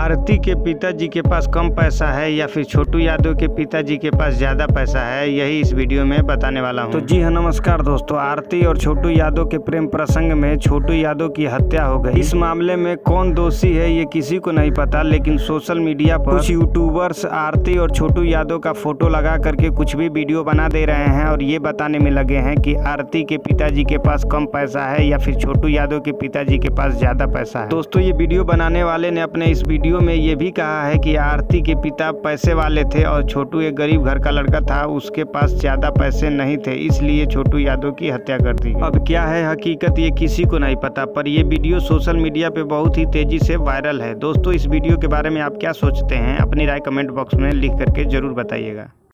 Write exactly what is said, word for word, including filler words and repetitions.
आरती के पिताजी के पास कम पैसा है या फिर छोटू यादव के पिताजी के पास ज़्यादा पैसा है, यही इस वीडियो में बताने वाला हूं। तो जी हाँ, नमस्कार दोस्तों। आरती और छोटू यादव के प्रेम प्रसंग में छोटू यादव की हत्या हो गई। इस मामले में कौन दोषी है ये किसी को नहीं पता, लेकिन सोशल मीडिया पर कुछ यूट्यूबर्स आरती और छोटू यादव का फोटो लगा करके कुछ भी वीडियो बना दे रहे हैं और ये बताने में लगे हैं कि आरती के पिताजी के पास कम पैसा है या फिर छोटू यादव के पिताजी के पास ज़्यादा पैसा है। दोस्तों, ये वीडियो बनाने वाले ने अपने इस वीडियो में ये भी कहा है कि आरती के पिता पैसे वाले थे और छोटू एक गरीब घर का लड़का था, उसके पास ज़्यादा पैसे नहीं थे, इसलिए छोटू यादव की हत्या कर दी। अब क्या है हकीकत ये किसी को नहीं पता, पर ये वीडियो सोशल मीडिया पे बहुत ही तेज़ी से वायरल है। दोस्तों, इस वीडियो के बारे में आप क्या सोचते हैं? अपनी राय कमेंट बॉक्स में लिख करके ज़रूर बताइएगा।